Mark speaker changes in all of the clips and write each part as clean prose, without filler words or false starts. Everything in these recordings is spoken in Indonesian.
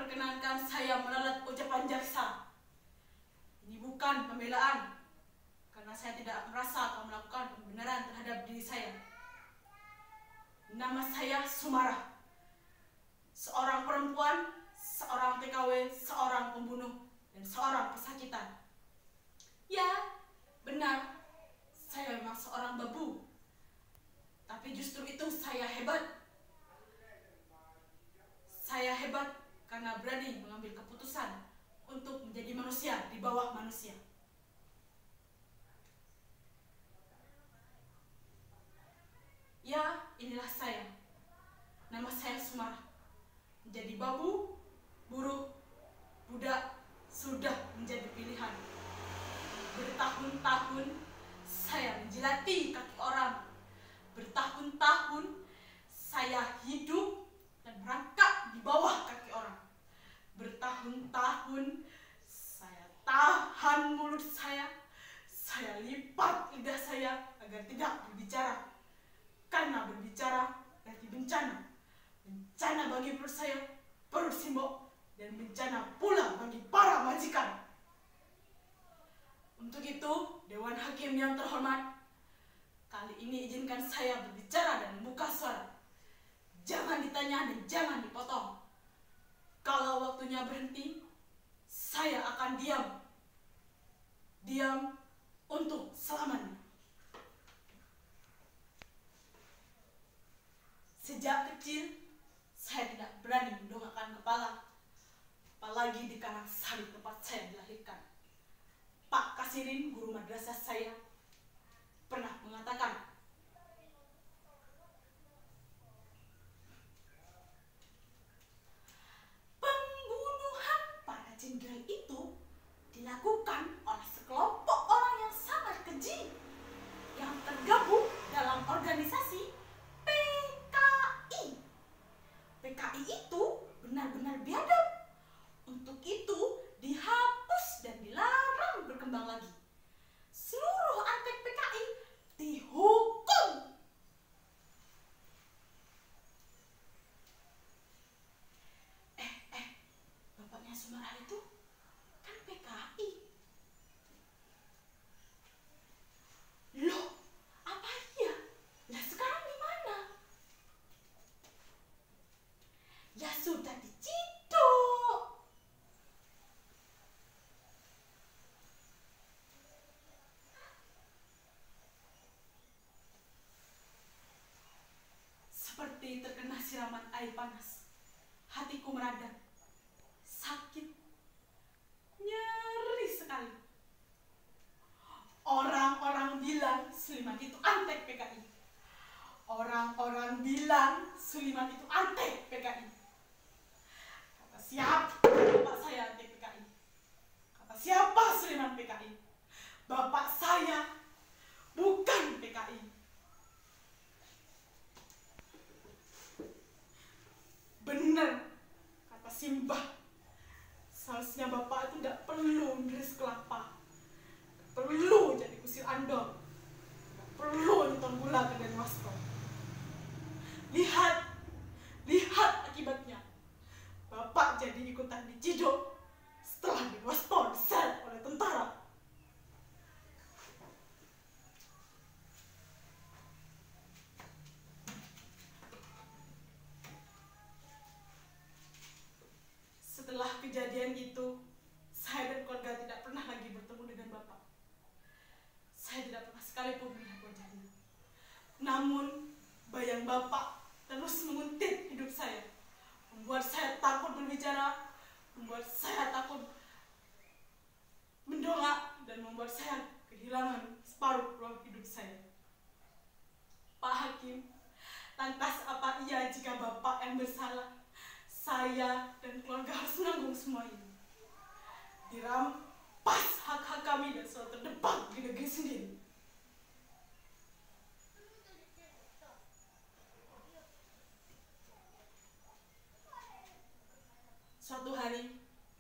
Speaker 1: perkenankan saya meralat ucapan jaksa. Ini bukan pembelaan, karena saya tidak merasa akan melakukan pembenaran terhadap diri saya. Nama saya Sumarah, seorang perempuan, seorang TKW, seorang pembunuh, dan seorang pesakitan. Ya, benar, saya memang seorang babu. Tapi justru itu saya hebat. Saya hebat karena berani mengambil keputusan untuk menjadi manusia di bawah manusia. Ya, inilah saya. Nama saya Sumarah. Menjadi babu, buruh, budak sudah menjadi pilihan. Bertahun-tahun saya menjilati kaki orang. Bertahun-tahun saya hidup dan merangkak di bawah kaki orang. Bertahun-tahun saya tahan mulut saya lipat lidah saya agar tidak berbicara. Karena berbicara berarti bencana. Bencana bagi perut saya, perut Simbok, dan bencana pula bagi para majikan. Untuk itu, Dewan Hakim yang terhormat, kali ini izinkan saya berbicara dan membuka suara. Jangan ditanya dan jangan dipotong. Kalau waktunya berhenti, saya akan diam. Diam untuk selamanya. Sejak kecil, saya tidak berani mendongakkan kepala, apalagi di karang sari tempat saya dilahirkan. Pak Kasirin, guru madrasah saya, pernah mengatakan, pembunuhan para jenderal itu dilakukan oleh sekelompok orang yang sangat keji, yang tergabung dalam organisasi PKI. PKI itu benar-benar biadab. Untuk itu dihapus dan dilarang berkembang lagi. Seluruh antek PKI dihukum. Bapaknya Sumarah itu kan PKI. Loh, apa iya? Lah sekarang di mana? Ya sudah diciduk. Seperti terkena siraman air panas, hatiku meradang, sakit, nyeri sekali. Orang-orang bilang Suliman itu antek PKI. Orang-orang bilang Suliman itu antek PKI. Kata siapa bapak saya antek PKI? Kata siapa Suliman PKI? Bapak saya bukan PKI. Benar, kata Simbah. Seharusnya bapak itu tidak perlu ngiris kelapa, tidak perlu jadi kusir andong, tidak perlu nonton gula ke dari Wasto. Lihat akibatnya. Bapak jadi ikutan diciduk setelah di Wasto diseret oleh tentara. Setelah kejadian itu, saya dan keluarga tidak pernah lagi bertemu dengan bapak. Saya tidak pernah sekalipun melihat wajahnya. Namun, bayang bapak terus menguntit hidup saya, membuat saya takut berbicara, membuat saya takut mendongak, dan membuat saya kehilangan separuh ruang hidup saya. Pak Hakim, lantas apa iya jika bapak yang bersalah? Saya dan keluarga harus menanggung semua ini. Dirampas hak-hak kami dan selalu terdepan di negeri sendiri. Suatu hari,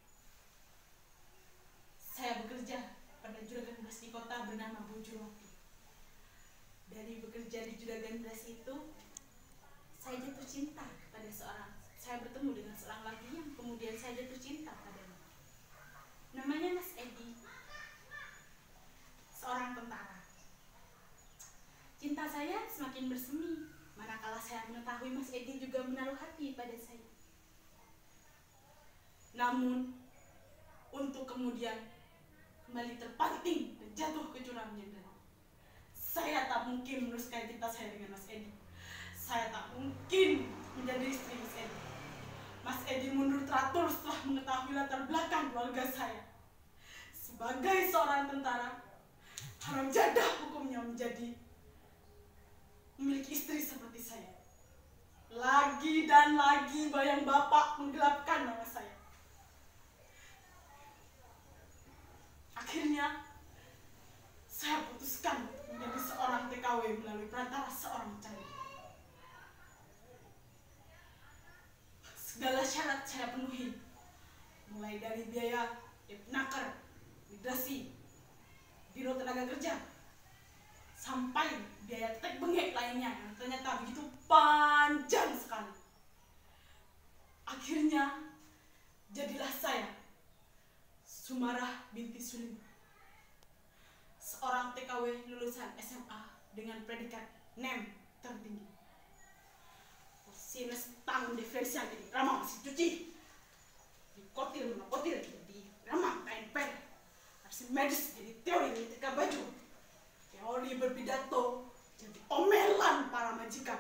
Speaker 1: saya bekerja pada juragan beras di kota bernama Bojowati. Dari bekerja di juragan beras itu, saya jatuh cinta kepada saya bertemu dengan seorang laki yang kemudian saya Namanya Mas Edi, seorang tentara. Cinta saya semakin bersemi manakala saya mengetahui Mas Edi juga menaruh hati pada saya. Namun, untuk kemudian kembali terpanting dan jatuh ke jurang yang saya tak mungkin meneruskan cinta saya dengan Mas Edi. Saya tak mungkin menjadi istri Mas Edi. Mas Edi mundur teratur setelah mengetahui latar belakang keluarga saya. Sebagai seorang tentara, haram jadah hukumnya menjadi memiliki istri seperti saya. Lagi dan lagi bayang Bapak menggelapkan nama saya. Akhirnya, saya putuskan menjadi seorang TKW melalui perantara seorang cari. Segala syarat saya penuhi, mulai dari biaya Depnaker, migrasi, biro tenaga kerja, sampai biaya tek bengek lainnya yang ternyata begitu panjang sekali. Akhirnya, jadilah saya Sumarah binti Sulim, seorang TKW lulusan SMA dengan predikat NEM tertinggi. Sinus tang diferensial jadi ramah mesin cuci, di kotil monokotil jadi ramah kain pen, arsi medis jadi teori menyetrika baju, teori berpidato jadi omelan para majikan.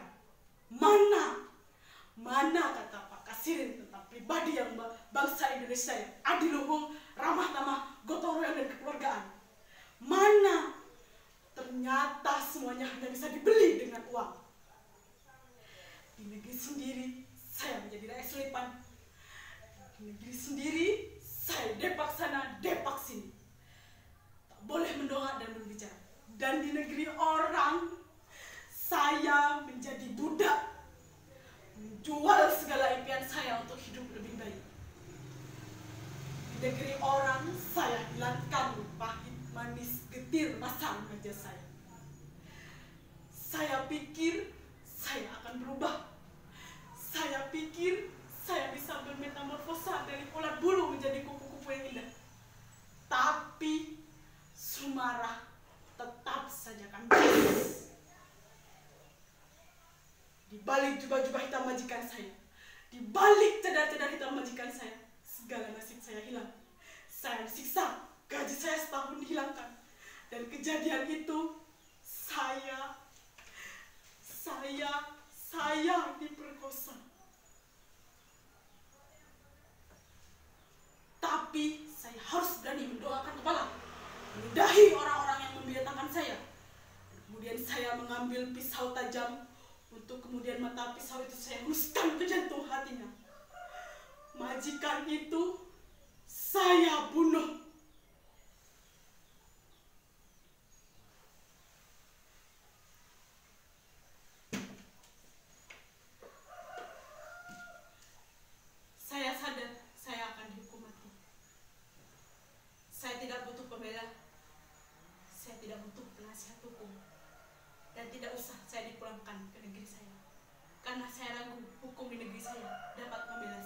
Speaker 1: Mana kata Pak Kasirin tentang pribadi yang bangsa Indonesia yang adil luhung, ramah tamah, gotong royong dan kekeluargaan? Mana? Ternyata semuanya hanya bisa dibeli dengan uang. Di negeri sendiri saya menjadi rakyat selipan. Di negeri sendiri saya depak sana, depak sini. Tak boleh mendongak dan berbicara. Dan di negeri orang saya menjadi budak, menjual segala impian saya untuk hidup lebih baik. Di negeri orang saya hilangkan pahit manis getir masa remaja saya. Saya pikir saya akan berubah. Saya pikir saya bisa bermetamorfosa dari ulat bulu menjadi kupu-kupu yang indah. Tapi Sumarah tetap saja kandas. Di balik jubah-jubah hitam majikan saya, di balik cadar-cadar hitam majikan saya, segala nasib saya hilang. Saya disiksa, gaji saya setahun dihilangkan. Dan kejadian itu saya diperkosa. Tapi saya harus berani mendoakan kepala, meludahi orang-orang yang membinatangan saya. Kemudian saya mengambil pisau tajam untuk kemudian mata pisau itu saya huskan ke jantung hatinya. Majikan itu saya bunuh. Saya sadar saya akan dihukum mati. Saya tidak butuh pembela. Saya tidak butuh penasihat hukum. Dan tidak usah saya dipulangkan ke negeri saya. Karena saya ragu hukum di negeri saya dapat membela